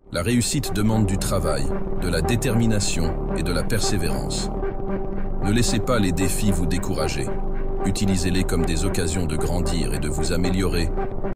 La réussite demande du travail, de la détermination et de la persévérance. Ne laissez pas les défis vous décourager. Utilisez-les comme des occasions de grandir et de vous améliorer